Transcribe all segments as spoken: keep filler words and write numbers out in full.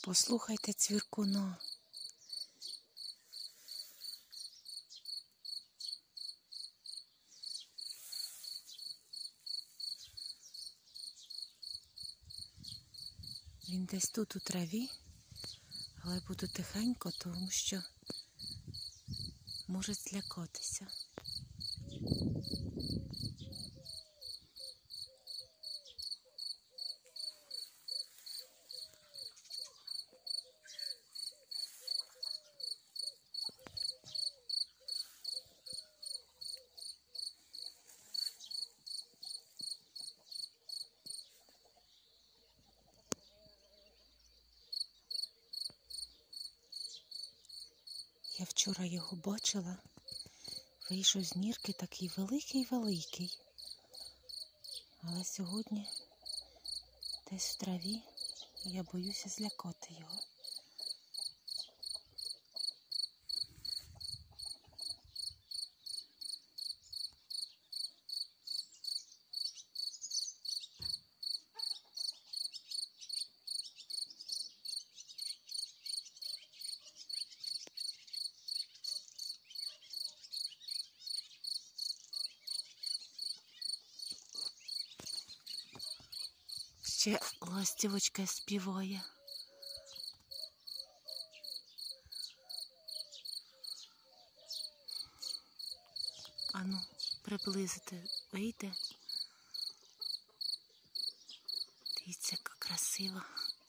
Послухайте цвіркуна. Він десь тут у траві, але буду тихенько, тому що може злякатися. Я вчора його бачила, вийшов з нірки такий великий-великий. Але сьогодні десь в траві, і я боюся злякати його. Ще ластівочка співає. Ану, приблизити, вийде. Дивіться, яка красива.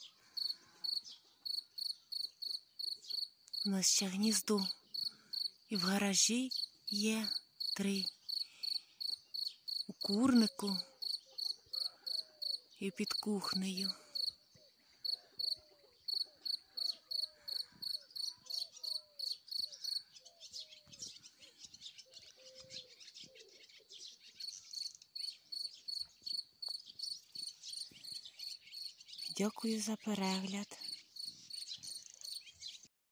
У нас ще гніздо. І в гаражі є три. У курнику і під кухнею. Дякую за перегляд.